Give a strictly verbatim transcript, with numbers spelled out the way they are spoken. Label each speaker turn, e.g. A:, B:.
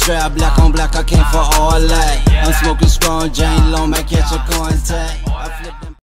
A: strap, black on black, I came for all that. I'm smoking strong, Jane Long, might catch a contact.